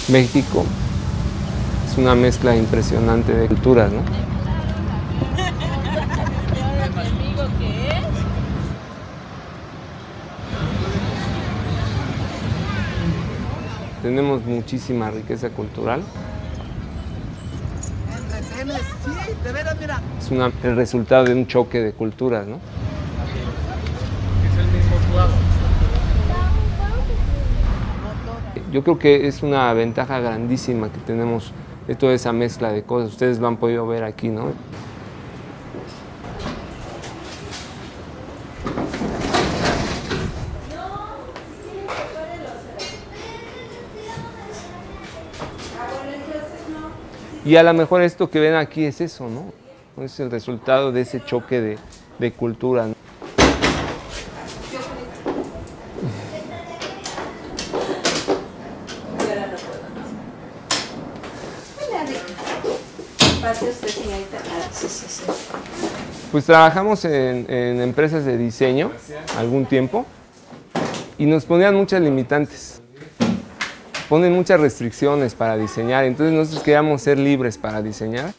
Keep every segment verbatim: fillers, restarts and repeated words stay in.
México es una mezcla impresionante de culturas, ¿no? Tenemos muchísima riqueza cultural. Es una, el resultado de un choque de culturas, ¿no? Yo creo que es una ventaja grandísima que tenemos de toda esa mezcla de cosas. Ustedes lo han podido ver aquí, ¿no? Y a lo mejor esto que ven aquí es eso, ¿no? Es el resultado de ese choque de, de cultura, ¿no? Pues trabajamos en, en empresas de diseño algún tiempo y nos ponían muchas limitantes. Ponen muchas restricciones para diseñar, entonces nosotros queríamos ser libres para diseñar.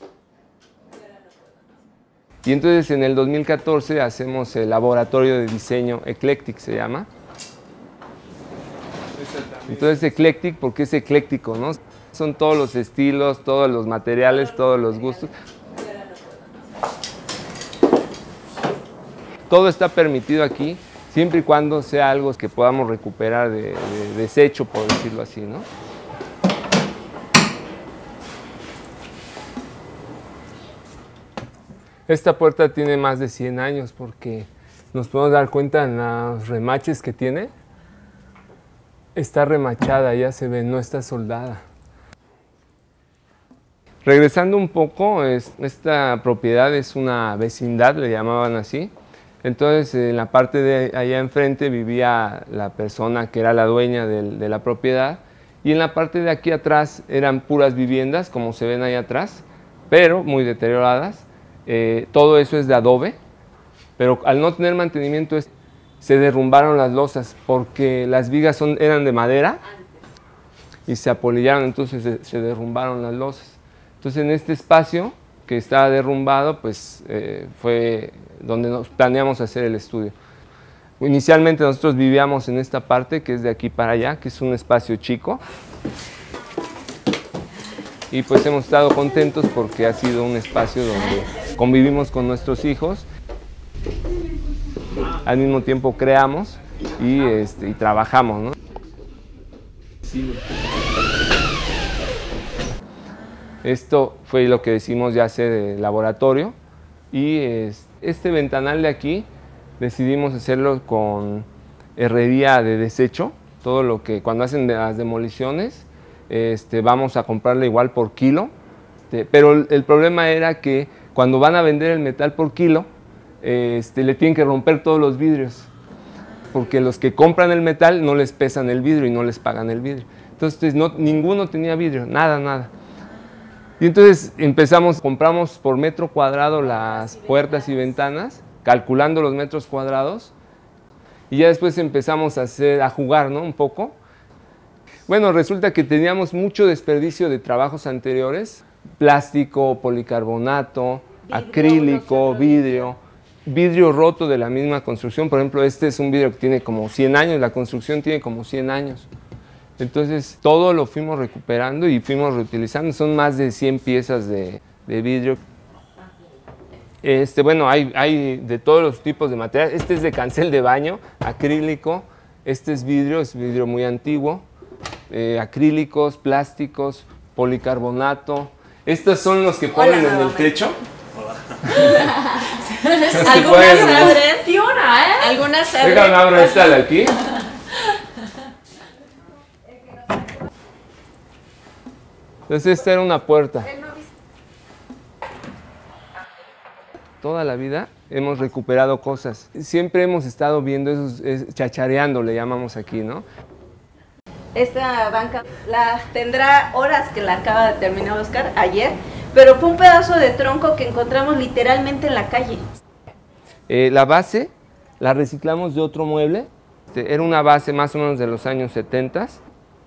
Y entonces en el dos mil catorce hacemos el laboratorio de diseño Eclectic, se llama. Entonces Eclectic porque es ecléctico, ¿no? Son todos los estilos, todos los materiales, todos los gustos. Todo está permitido aquí, siempre y cuando sea algo que podamos recuperar de, de desecho, por decirlo así, ¿no? Esta puerta tiene más de cien años porque nos podemos dar cuenta en los remaches que tiene. Está remachada, ya se ve, no está soldada. Regresando un poco, es, esta propiedad es una vecindad, le llamaban así. Entonces, en la parte de allá enfrente vivía la persona que era la dueña de, de la propiedad y en la parte de aquí atrás eran puras viviendas, como se ven allá atrás, pero muy deterioradas. Eh, todo eso es de adobe, pero al no tener mantenimiento se derrumbaron las losas porque las vigas son, eran de madera y se apolillaron, entonces se, se derrumbaron las losas. Entonces, en este espacio que estaba derrumbado, pues eh, fue donde nos planeamos hacer el estudio. Inicialmente nosotros vivíamos en esta parte que es de aquí para allá, que es un espacio chico. Y pues hemos estado contentos porque ha sido un espacio donde convivimos con nuestros hijos. Al mismo tiempo creamos y, este, y trabajamos, ¿no? Esto fue lo que decimos ya hacer el laboratorio y este ventanal de aquí decidimos hacerlo con herrería de desecho, todo lo que cuando hacen las demoliciones este, vamos a comprarle igual por kilo, pero el, el problema era que cuando van a vender el metal por kilo este, le tienen que romper todos los vidrios porque los que compran el metal no les pesan el vidrio y no les pagan el vidrio, entonces no, ninguno tenía vidrio, nada, nada. Y entonces empezamos, compramos por metro cuadrado las puertas y ventanas, calculando los metros cuadrados, y ya después empezamos a, hacer, a jugar, ¿no? Un poco. Bueno, resulta que teníamos mucho desperdicio de trabajos anteriores, plástico, policarbonato, vidrio, acrílico, vidrio, vidrio roto de la misma construcción. Por ejemplo, este es un vidrio que tiene como cien años, la construcción tiene como cien años. Entonces, todo lo fuimos recuperando y fuimos reutilizando. Son más de cien piezas de, de vidrio. Este, bueno, hay, hay de todos los tipos de material. Este es de cancel de baño, acrílico. Este es vidrio, es vidrio muy antiguo. Eh, acrílicos, plásticos, policarbonato. Estos son los que ponen Hola, en el techo. Hola. Algunas abren. ¿eh? Algunas abren. Déjame abro esta de aquí. Entonces esta era una puerta. Toda la vida hemos recuperado cosas. Siempre hemos estado viendo esos, es, chachareando, le llamamos aquí, ¿no? Esta banca la tendrá horas que la acaba de terminar Oscar ayer, pero fue un pedazo de tronco que encontramos literalmente en la calle. Eh, la base la reciclamos de otro mueble. Era una base más o menos de los años setenta.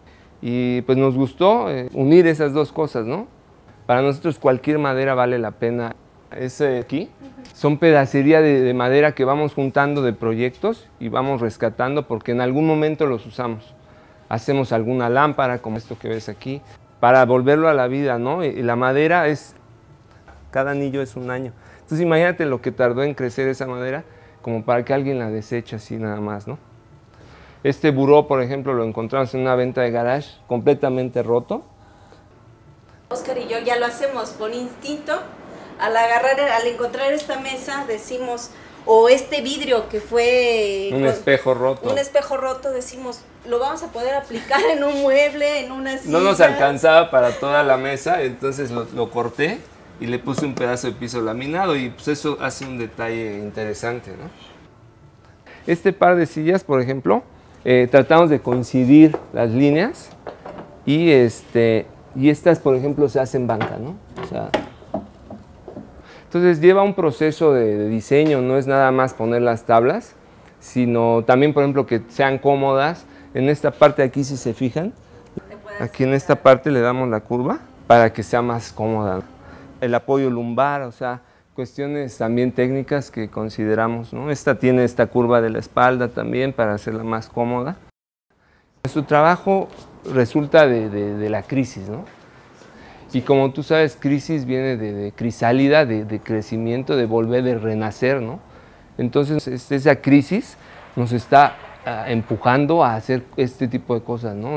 Y pues nos gustó eh, unir esas dos cosas, ¿no? Para nosotros cualquier madera vale la pena. Ese aquí son pedacería de, de madera que vamos juntando de proyectos y vamos rescatando porque en algún momento los usamos. Hacemos alguna lámpara como esto que ves aquí para volverlo a la vida, ¿no? Y la madera es, cada anillo es un año. Entonces imagínate lo que tardó en crecer esa madera como para que alguien la deseche así nada más, ¿no? Este buró, por ejemplo, lo encontramos en una venta de garage completamente roto. Oscar y yo ya lo hacemos por instinto. Al agarrar, al encontrar esta mesa, decimos, o este vidrio que fue... Un espejo roto. Un espejo roto, decimos, lo vamos a poder aplicar en un mueble, en una silla. No nos alcanzaba para toda la mesa, entonces lo, lo corté y le puse un pedazo de piso laminado y pues eso hace un detalle interesante, ¿no? Este par de sillas, por ejemplo, eh, tratamos de coincidir las líneas y, este, y estas, por ejemplo, se hacen banca, ¿no? O sea, entonces lleva un proceso de, de diseño, no es nada más poner las tablas, sino también, por ejemplo, que sean cómodas. En esta parte de aquí, si se fijan, aquí en esta parte le damos la curva para que sea más cómoda. El apoyo lumbar, o sea, cuestiones también técnicas que consideramos, ¿no? Esta tiene esta curva de la espalda también para hacerla más cómoda. Su trabajo resulta de, de, de la crisis, ¿no? Y como tú sabes, crisis viene de, de crisálida, de, de crecimiento, de volver, de renacer, ¿no? Entonces, esa crisis nos está uh, empujando a hacer este tipo de cosas, ¿no?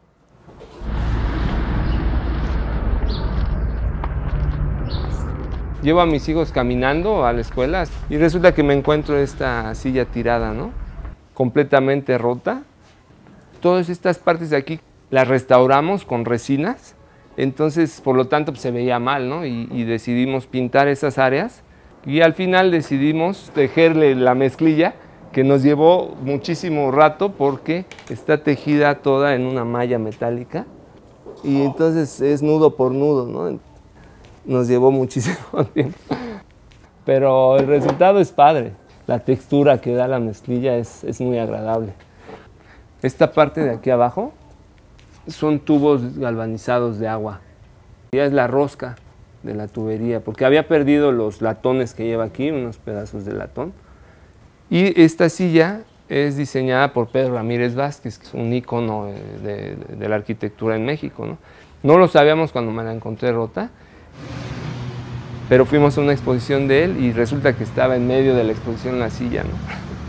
Llevo a mis hijos caminando a la escuela y resulta que me encuentro esta silla tirada, ¿no? Completamente rota. Todas estas partes de aquí las restauramos con resinas. Entonces, por lo tanto, pues, se veía mal, ¿no? Y, y decidimos pintar esas áreas y al final decidimos tejerle la mezclilla que nos llevó muchísimo rato porque está tejida toda en una malla metálica y entonces es nudo por nudo, ¿no? Nos llevó muchísimo tiempo, pero el resultado es padre. La textura que da la mezclilla es, es muy agradable. Esta parte de aquí abajo son tubos galvanizados de agua. Ya es la rosca de la tubería, porque había perdido los latones que lleva aquí, unos pedazos de latón. Y esta silla es diseñada por Pedro Ramírez Vázquez, que es un ícono de, de, de la arquitectura en México, ¿no? No lo sabíamos cuando me la encontré rota, pero fuimos a una exposición de él y resulta que estaba en medio de la exposición la silla, ¿no?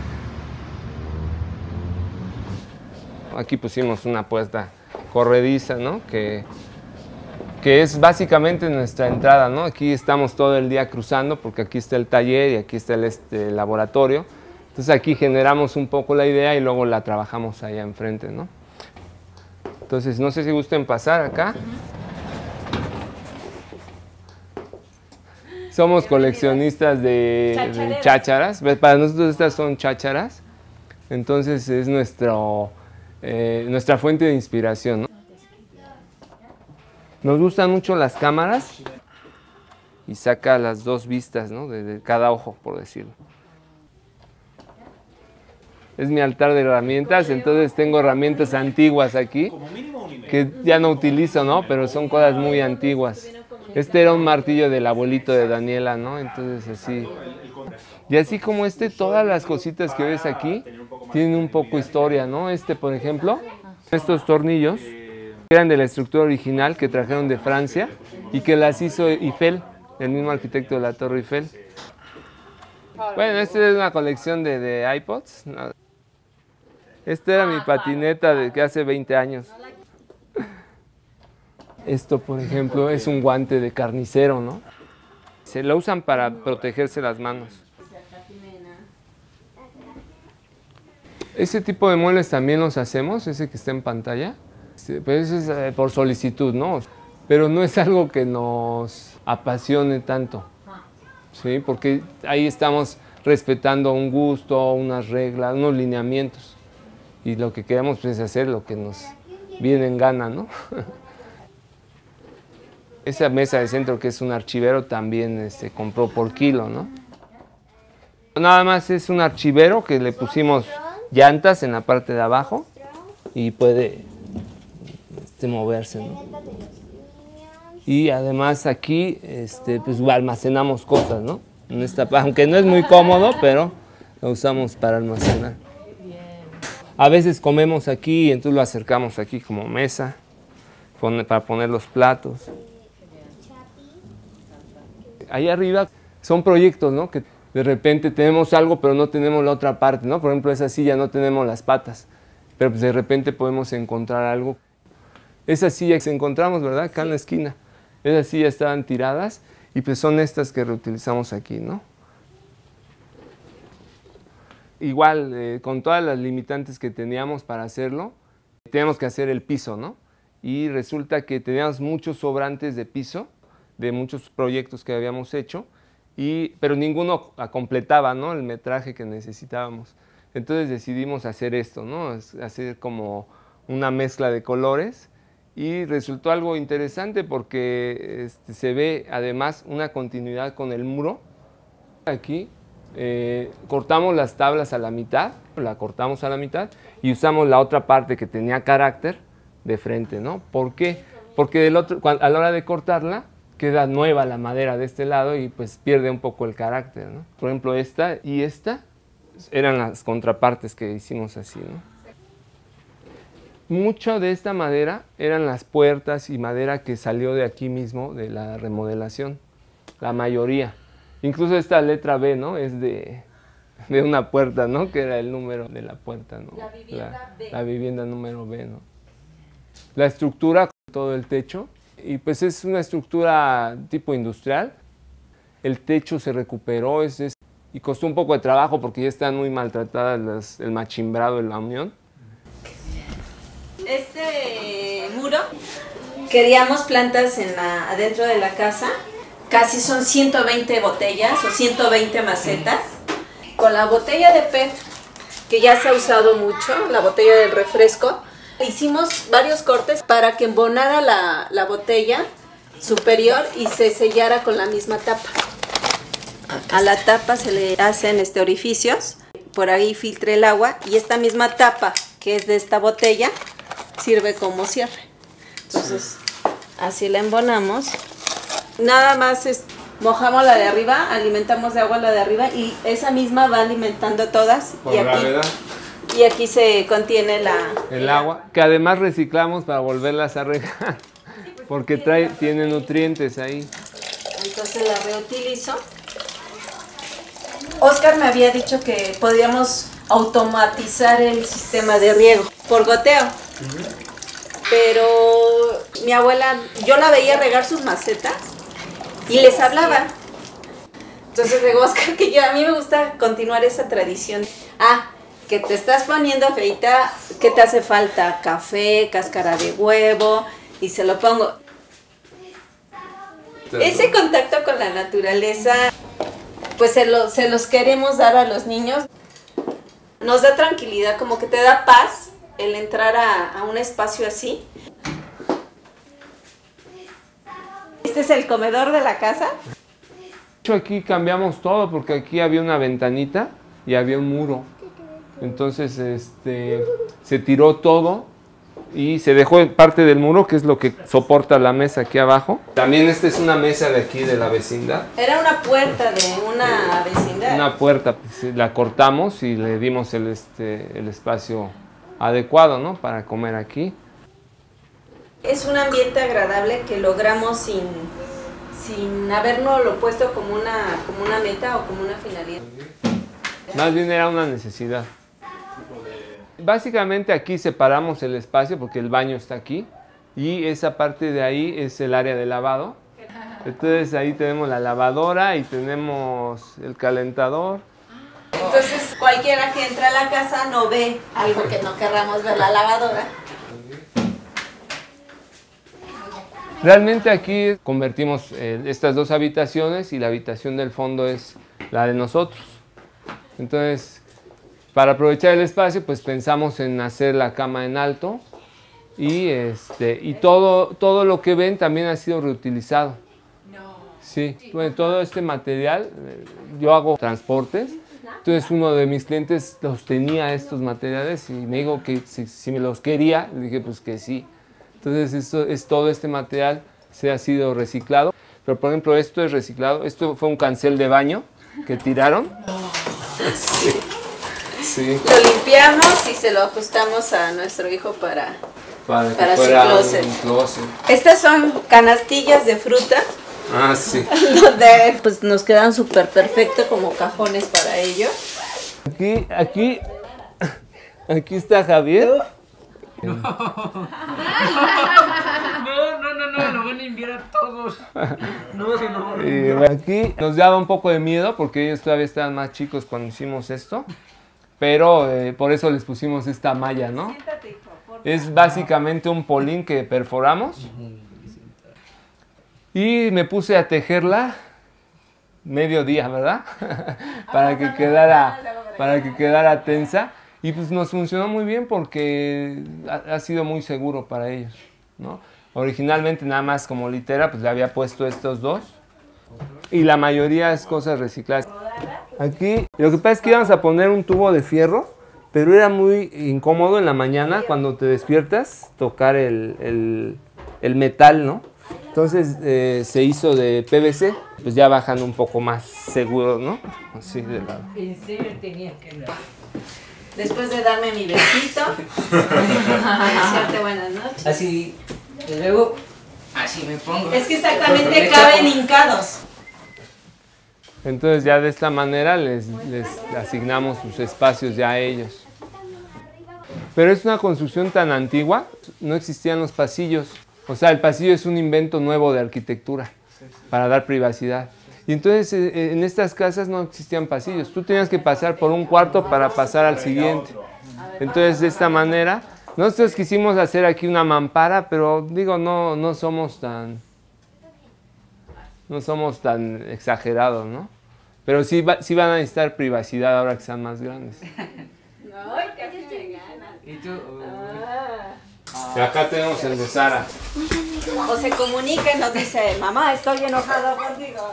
Aquí pusimos una puesta corrediza, ¿no? Que, que es básicamente nuestra entrada, ¿no? Aquí estamos todo el día cruzando porque aquí está el taller y aquí está el este, laboratorio. Entonces aquí generamos un poco la idea y luego la trabajamos allá enfrente, ¿no? Entonces no sé si gusten pasar acá. Somos coleccionistas de, de chácharas. Para nosotros estas son chácharas. Entonces es nuestro, eh, nuestra fuente de inspiración, ¿no? Nos gustan mucho las cámaras y saca las dos vistas, ¿no? de, de cada ojo, por decirlo. Es mi altar de herramientas, entonces tengo herramientas antiguas aquí que ya no utilizo, ¿no? Pero son cosas muy antiguas. Este era un martillo del abuelito de Daniela, ¿no? Entonces así. Y así como este, todas las cositas que ves aquí tienen un poco historia, ¿no? Este, por ejemplo, estos tornillos eran de la estructura original que trajeron de Francia y que las hizo Eiffel, el mismo arquitecto de la Torre Eiffel. Bueno, esta es una colección de, de iPods. Esta era mi patineta de que hace veinte años. Esto, por ejemplo, es un guante de carnicero, ¿no? Se lo usan para protegerse las manos. Ese tipo de muebles también los hacemos, ese que está en pantalla. Pues es por solicitud, ¿no? Pero no es algo que nos apasione tanto, ¿sí? Porque ahí estamos respetando un gusto, unas reglas, unos lineamientos. Y lo que queremos pues, es hacer lo que nos viene en gana, ¿no? Esa mesa de centro que es un archivero también se este, compró por kilo, ¿no? Nada más es un archivero que le pusimos llantas en la parte de abajo y puede este, moverse, ¿no? Y además aquí este, pues, almacenamos cosas, ¿no? En esta, aunque no es muy cómodo, pero lo usamos para almacenar. A veces comemos aquí y entonces lo acercamos aquí como mesa para poner los platos. Ahí arriba son proyectos, ¿no? Que de repente tenemos algo pero no tenemos la otra parte, ¿no? Por ejemplo, esa silla no tenemos las patas, pero pues de repente podemos encontrar algo. Esas sillas que encontramos, ¿verdad? Acá en la esquina. Esas sillas estaban tiradas y pues son estas que reutilizamos aquí, ¿no? Igual, eh, con todas las limitantes que teníamos para hacerlo, teníamos que hacer el piso, ¿no? Y resulta que teníamos muchos sobrantes de piso, de muchos proyectos que habíamos hecho, y, pero ninguno completaba, ¿no? El metraje que necesitábamos. Entonces decidimos hacer esto, ¿no? Hacer como una mezcla de colores, y resultó algo interesante porque este, se ve además una continuidad con el muro. Aquí eh, cortamos las tablas a la mitad, la cortamos a la mitad y usamos la otra parte que tenía carácter de frente, ¿no? ¿Por qué? Porque del otro, cuando, a la hora de cortarla queda nueva la madera de este lado y pues pierde un poco el carácter, ¿no? Por ejemplo, esta y esta eran las contrapartes que hicimos así, ¿no? Mucho de esta madera eran las puertas y madera que salió de aquí mismo, de la remodelación, la mayoría. Incluso esta letra B, ¿no? Es de, de una puerta, ¿no? Que era el número de la puerta, ¿no? La vivienda la, B. La vivienda número B, ¿no? La estructura, todo el techo, y pues es una estructura tipo industrial. El techo se recuperó, es, es, y costó un poco de trabajo porque ya están muy maltratadas las, el machimbrado de la unión. Este muro, queríamos plantas en la, adentro de la casa, casi son ciento veinte botellas o ciento veinte macetas. Con la botella de P E T, que ya se ha usado mucho, la botella del refresco, hicimos varios cortes para que embonara la, la botella superior y se sellara con la misma tapa. A la tapa se le hacen este, orificios, por ahí filtre el agua y esta misma tapa, que es de esta botella, sirve como cierre. Entonces, así la embonamos. Nada más es, mojamos la de arriba, alimentamos de agua la de arriba y esa misma va alimentando todas. Por y aquí, gravedad. Y aquí se contiene la... El, el agua, que además reciclamos para volverlas a regar, porque trae, tiene nutrientes ahí. Entonces la reutilizo. Oscar me había dicho que podíamos automatizar el sistema de riego por goteo. Pero mi abuela, yo la veía regar sus macetas y les hablaba. Entonces digo, Oscar, que yo, a mí me gusta continuar esa tradición. Ah, que te estás poniendo feita, ¿qué te hace falta? Café, cáscara de huevo, y se lo pongo. Ese contacto con la naturaleza, pues se, lo, se los queremos dar a los niños. Nos da tranquilidad, como que te da paz el entrar a, a un espacio así. Este es el comedor de la casa. De hecho, aquí cambiamos todo porque aquí había una ventanita y había un muro. Entonces este, se tiró todo y se dejó parte del muro, que es lo que soporta la mesa aquí abajo. También esta es una mesa de aquí de la vecindad. Era una puerta de una vecindad. Una puerta, pues, la cortamos y le dimos el, este, el espacio adecuado, ¿no? Para comer aquí. Es un ambiente agradable que logramos sin, sin habernos lo puesto como una, como una meta o como una finalidad. Más bien era una necesidad. Básicamente aquí separamos el espacio porque el baño está aquí y esa parte de ahí es el área de lavado. Entonces ahí tenemos la lavadora y tenemos el calentador. Entonces cualquiera que entre a la casa no ve algo que no querramos ver, la lavadora. Realmente aquí convertimos eh, estas dos habitaciones y la habitación del fondo es la de nosotros. Entonces, para aprovechar el espacio, pues pensamos en hacer la cama en alto y, este, y todo, todo lo que ven también ha sido reutilizado. Sí, bueno, todo este material, yo hago transportes, entonces uno de mis clientes los tenía estos materiales y me dijo que si, si me los quería, le dije pues que sí. Entonces Entonces esto es todo este material se ha sido reciclado. Pero por ejemplo esto es reciclado. Esto fue un cancel de baño que tiraron. Sí. Sí. Lo limpiamos y se lo ajustamos a nuestro hijo para, para, para su closet. closet. Estas son canastillas de fruta. Ah, sí. Donde pues nos quedan súper perfecto como cajones para ello. Aquí, aquí, aquí está Javier. No, no, no, no, lo van a enviar a todos. No, si no. Y bueno, aquí nos daba un poco de miedo porque ellos todavía estaban más chicos cuando hicimos esto. Pero eh, por eso les pusimos esta malla, ¿no? Es básicamente un polín que perforamos. Y me puse a tejerla medio día, ¿verdad? para que quedara, para que quedara tensa. Y pues nos funcionó muy bien porque ha, ha sido muy seguro para ellos, ¿no? Originalmente nada más como litera pues le había puesto estos dos. Y la mayoría es cosas recicladas. Aquí lo que pasa es que íbamos a poner un tubo de fierro, pero era muy incómodo en la mañana cuando te despiertas tocar el, el, el metal, ¿no? Entonces eh, se hizo de P V C, pues ya bajan un poco más seguros, ¿no? Así de lado. En serio tenía que dar. Después de darme mi besito, desearte buenas noches. Así, y luego, así me pongo. Es que exactamente caben hincados. Entonces ya de esta manera les, les asignamos sus espacios ya a ellos. Pero es una construcción tan antigua, no existían los pasillos. O sea, el pasillo es un invento nuevo de arquitectura para dar privacidad. Y entonces en estas casas no existían pasillos. Tú tenías que pasar por un cuarto para pasar al siguiente. Entonces de esta manera, nosotros quisimos hacer aquí una mampara, pero digo, no, no somos tan... No somos tan exagerados, ¿no? Pero sí, va, sí van a necesitar privacidad ahora que sean más grandes. No, casi me ganan. ¿Y tú? Y acá tenemos el de Sara. O se comunica y nos dice, mamá, estoy enojado contigo.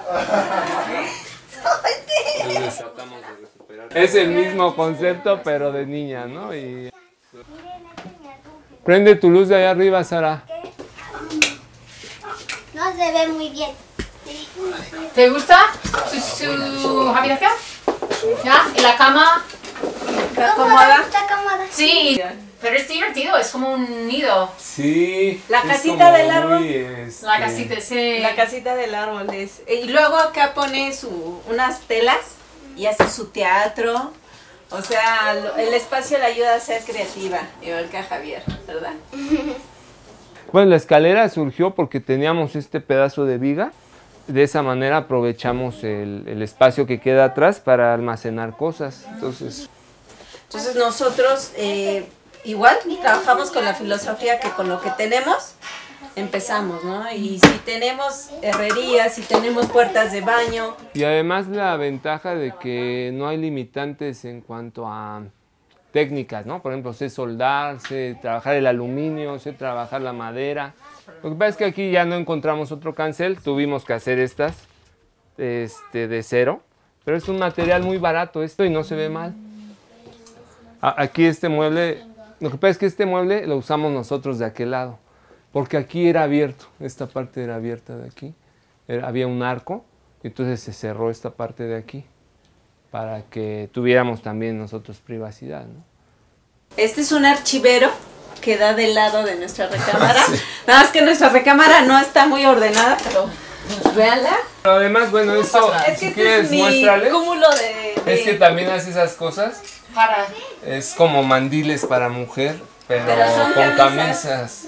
Entonces tratamos de recuperar. Es el mismo concepto, pero de niña, ¿no? Y... Prende tu luz de allá arriba, Sara. No se ve muy bien. ¿Te gusta su, su habitación? ¿Ya? ¿Y la cama? ¿Está cómoda? Está cómoda. Sí, pero es divertido, es como un nido. Sí. La es casita como del árbol. muy, este, La casita, sí. La casita del árbol es. Y luego acá pone su, unas telas y hace su teatro. O sea, lo- el espacio le ayuda a ser creativa, igual que a Javier, ¿verdad? Bueno, la escalera surgió porque teníamos este pedazo de viga. De esa manera aprovechamos el, el espacio que queda atrás para almacenar cosas. Entonces, Entonces nosotros eh, igual trabajamos con la filosofía que con lo que tenemos empezamos, ¿no? Y si tenemos herrerías, si tenemos puertas de baño, y además la ventaja de que no hay limitantes en cuanto a técnicas, ¿no? Por ejemplo, sé soldar, sé trabajar el aluminio, sé trabajar la madera. Lo que pasa es que aquí ya no encontramos otro cancel, tuvimos que hacer estas este, de cero, pero es un material muy barato esto y no se ve mal. A- Aquí este mueble, lo que pasa es que este mueble lo usamos nosotros de aquel lado, porque aquí era abierto, esta parte era abierta de aquí, era- había un arco, y entonces se cerró esta parte de aquí, para que tuviéramos también nosotros privacidad, ¿no? este es un archivero que da del lado de nuestra recámara. Nada más que nuestra recámara no está muy ordenada, pero pues, véanla. Pero además, bueno, eso, Es que si este quieres, es mi muéstrale. cúmulo de... de- Es que también hace esas cosas, Para... es como mandiles para mujer, pero, Pero son con camisas. camisas.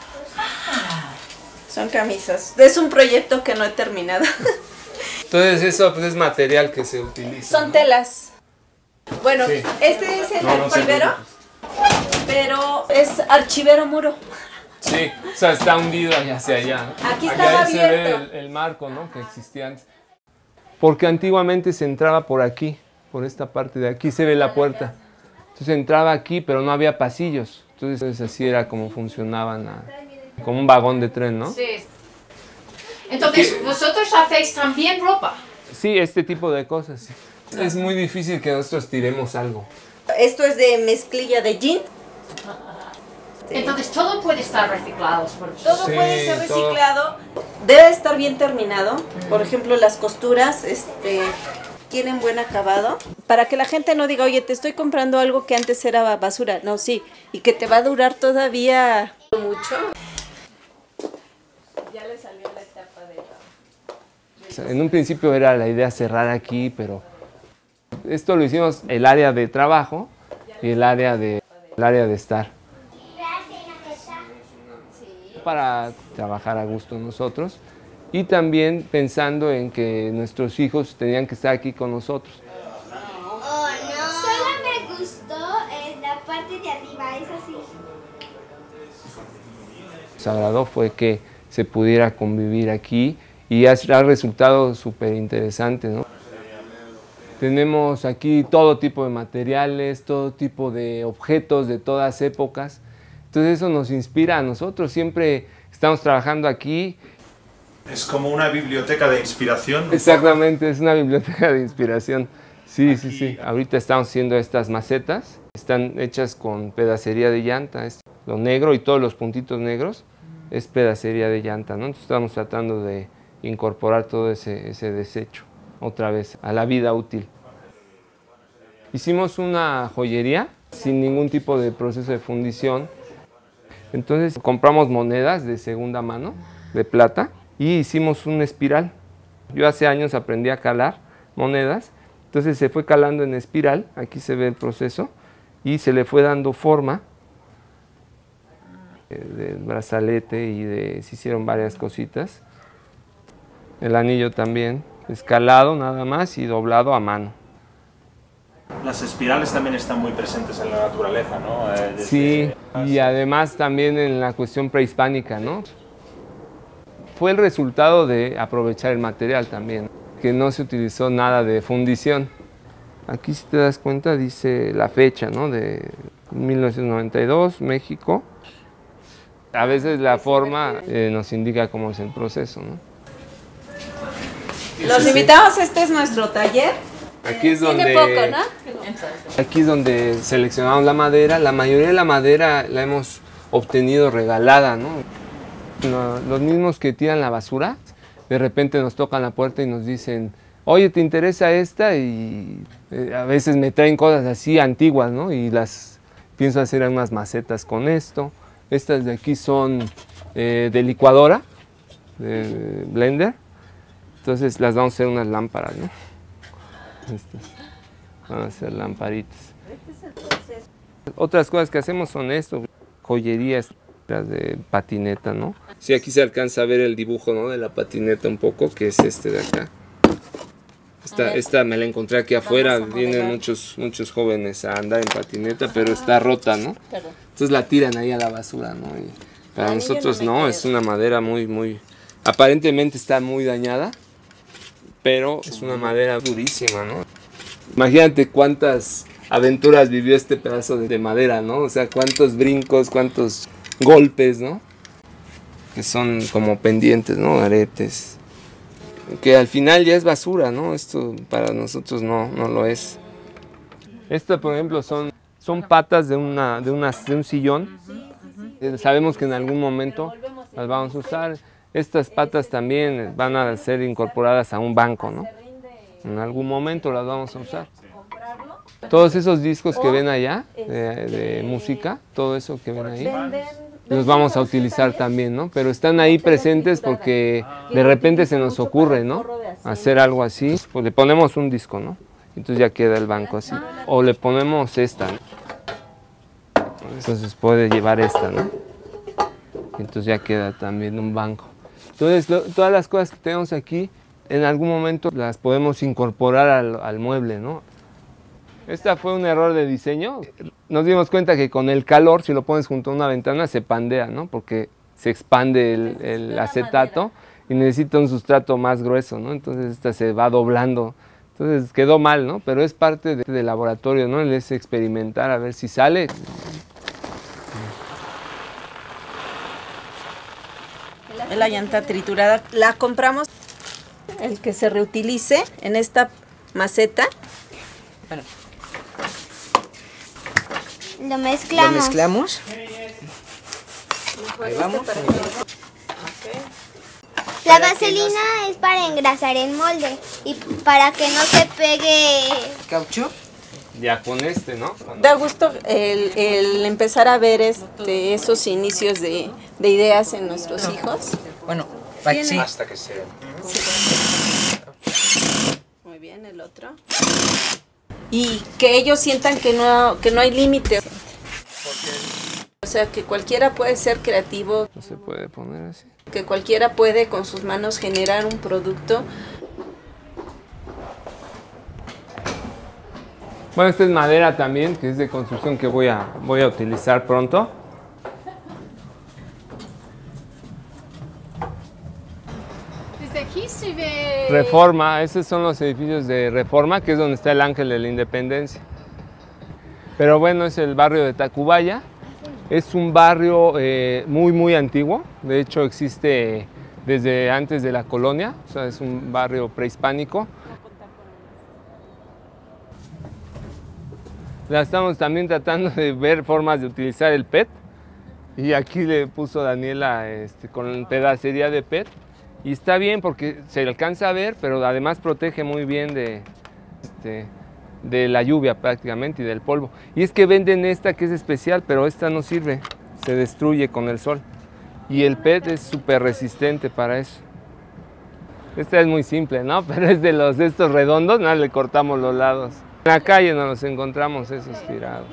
Son camisas. Es un proyecto que no he terminado. Entonces eso pues, es material que se utiliza. Son ¿no? telas. Bueno, Sí. este es el No, no se archivero, preocupe. pero es archivero muro. Sí, o sea, está hundido allá hacia allá. Aquí Allá estaba se ve abierto. el, el marco, ¿no? Que existía antes. Porque antiguamente se entraba por aquí, por esta parte de aquí se ve la puerta. Entonces entraba aquí, pero no había pasillos. Entonces así era como funcionaban, la- como un vagón de tren, ¿no? Sí. Entonces, ¿vosotros hacéis también ropa? Sí, este tipo de cosas. Sí. Es muy difícil que nosotros tiremos algo. Esto es de mezclilla de jean. Entonces todo puede estar reciclado. Por Todo Sí, puede ser todo. reciclado, debe estar bien terminado. Por ejemplo, las costuras este, tienen buen acabado. Para que la gente no diga, oye, te estoy comprando algo que antes era basura. No, sí, y que te va a durar todavía mucho. Ya le salió la etapa de... En un principio era la idea cerrar aquí, pero esto lo hicimos el área de trabajo y el área de, el área de estar. Para trabajar a gusto nosotros y también pensando en que nuestros hijos tenían que estar aquí con nosotros. Oh, no. Solo me gustó en la parte de arriba, es así. Nos agradó fue que se pudiera convivir aquí y ha, ha resultado súper interesante, ¿no? Tenemos aquí todo tipo de materiales, todo tipo de objetos de todas épocas. Entonces eso nos inspira a nosotros, siempre estamos trabajando aquí. Es como una biblioteca de inspiración. Exactamente, es una biblioteca de inspiración. Sí, sí, sí. Ahorita estamos haciendo estas macetas, están hechas con pedacería de llanta. Lo negro y todos los puntitos negros es pedacería de llanta, ¿no? Entonces estamos tratando de incorporar todo ese, ese desecho otra vez a la vida útil. Hicimos una joyería sin ningún tipo de proceso de fundición. Entonces compramos monedas de segunda mano, de plata, y hicimos una espiral. Yo hace años aprendí a calar monedas, entonces se fue calando en espiral, aquí se ve el proceso, y se le fue dando forma del brazalete y de, se hicieron varias cositas. El anillo también, escalado nada más y doblado a mano. Las espirales también están muy presentes en la naturaleza, ¿no? Eh, desde... Sí, y además también en la cuestión prehispánica, ¿no? Fue el resultado de aprovechar el material también, que no se utilizó nada de fundición. Aquí si te das cuenta dice la fecha, ¿no? De mil novecientos noventa y dos, México. A veces la forma eh, nos indica cómo es el proceso, ¿no? Los invitamos, este es nuestro taller. Aquí es Tiene donde, poco, ¿no? aquí es donde seleccionamos la madera. La mayoría de la madera la hemos obtenido regalada, ¿no? Lo- Los mismos que tiran la basura, de repente nos tocan la puerta y nos dicen, oye, ¿te interesa esta? Y eh, a veces me traen cosas así antiguas, ¿no? Y las pienso hacer unas macetas con esto. Estas de aquí son eh, de licuadora, de blender. Entonces las vamos a hacer unas lámparas, ¿no? Estas van a ser lamparitas. Otras cosas que hacemos son esto, joyerías de patineta, ¿no? Sí, aquí se alcanza a ver el dibujo, ¿no? De la patineta un poco, que es este de acá. Esta, esta me la encontré aquí afuera, vienen muchos, muchos jóvenes a andar en patineta, pero está rota, ¿no? Entonces la tiran ahí a la basura, ¿no? Y para A mí nosotros yo no me no, quedo. es una madera muy, muy... Aparentemente está muy dañada, pero es una madera durísima, ¿no? Imagínate cuántas aventuras vivió este pedazo de madera, ¿no? O sea, cuántos brincos, cuántos golpes, ¿no? Que son como pendientes, ¿no? Aretes. Que al final ya es basura, ¿no? Esto para nosotros no, no lo es. Esto, por ejemplo, son, son patas de, una, de, una, de un sillón. Eh, Sabemos que en algún momento las vamos a usar. Estas patas también van a ser incorporadas a un banco, ¿no? En algún momento las vamos a usar. Todos esos discos que ven allá, de, de música, todo eso que ven ahí, los vamos a utilizar también, ¿no? Pero están ahí presentes porque de repente se nos ocurre, ¿no? Hacer algo así, pues le ponemos un disco, ¿no? Entonces ya queda el banco así. O le ponemos esta, ¿no? Entonces puede llevar esta, ¿no? Entonces ya queda también un banco. Entonces lo- todas las cosas que tenemos aquí, en algún momento las podemos incorporar al, al mueble, ¿no? Este fue un error de diseño. Nos dimos cuenta que con el calor, si lo pones junto a una ventana, se pandea, ¿no? Porque se expande el, el acetato y necesita un sustrato más grueso, ¿no? Entonces esta se va doblando. Entonces quedó mal, ¿no? Pero es parte de- del laboratorio, ¿no? Es experimentar a ver si sale. La llanta triturada la compramos, el que se reutilice en esta maceta. Lo mezclamos. Lo mezclamos. Ahí vamos. para que- La vaselina es para engrasar el molde y para que no se pegue. ¿Caucho? Ya con este, ¿no? Cuando- Da gusto el, el empezar a ver este, esos inicios de, de ideas en nuestros hijos. Bueno, pa- sí. Hasta que se... Muy bien, el otro. Y que ellos sientan que no, que no hay límite. O sea, que cualquiera puede ser creativo, No se puede poner así. que cualquiera puede con sus manos generar un producto. Bueno, esta es madera también, que es de construcción que voy a, voy a utilizar pronto. Desde aquí se ve... Reforma, esos son los edificios de Reforma, que es donde está el Ángel de la Independencia. Pero bueno, es el barrio de Tacubaya. Es un barrio eh, muy, muy antiguo. De hecho, existe desde antes de la colonia. O sea, es un barrio prehispánico. La estamos también tratando de ver formas de utilizar el P E T. Y aquí le puso Daniela este, con pedacería de P E T. Y está bien porque se alcanza a ver, pero además protege muy bien de, este, de la lluvia prácticamente y del polvo. Y es que venden esta que es especial, pero esta no sirve, se destruye con el sol. Y el P E T es súper resistente para eso. Esta es muy simple, ¿no? Pero es de los de estos redondos, nada, le cortamos los lados. En la calle nos los encontramos esos tirados.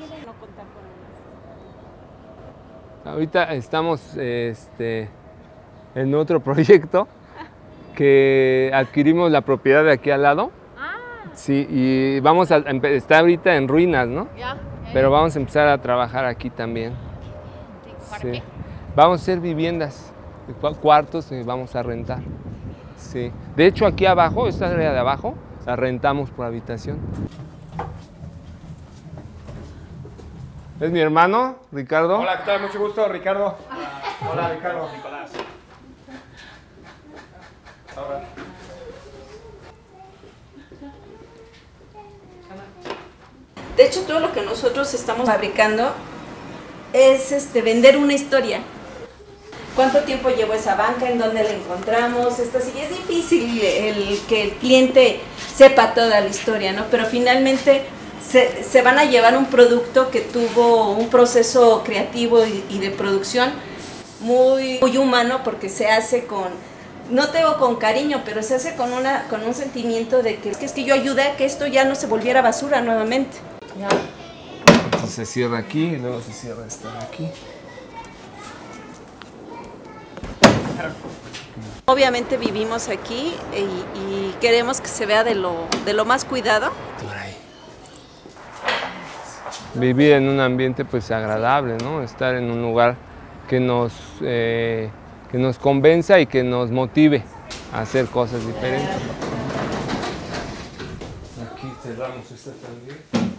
Ahorita estamos este, en otro proyecto que adquirimos la propiedad de aquí al lado. Sí, y vamos a empe- está ahorita en ruinas, ¿no? Ya, Pero vamos a empezar a trabajar aquí también. Sí. Vamos a hacer viviendas, cu- cuartos y vamos a rentar. Sí. De hecho, aquí abajo, esta área de abajo, la rentamos por habitación. ¿Es mi hermano, Ricardo? Hola, ¿qué tal? Mucho gusto, Ricardo. Hola, Ricardo. Nicolás. Ahora. De hecho, todo lo que nosotros estamos fabricando es este, vender una historia. ¿Cuánto tiempo llevó esa banca? ¿En dónde la encontramos? Esto sí, es difícil el que el cliente sepa toda la historia, ¿no? Pero finalmente se, se van a llevar un producto que tuvo un proceso creativo y, y de producción muy, muy humano, porque se hace con, no te digo con cariño, pero se hace con, una, con un sentimiento de que es que, es que yo ayudé a que esto ya no se volviera basura nuevamente. ya. Entonces se cierra aquí y luego se cierra esta de aquí. Obviamente vivimos aquí y, y queremos que se vea de lo, de lo más cuidado. Por ahí. Vivir en un ambiente pues agradable, ¿no? Estar en un lugar que nos, eh, que nos convenza y que nos motive a hacer cosas diferentes. Aquí cerramos esta también.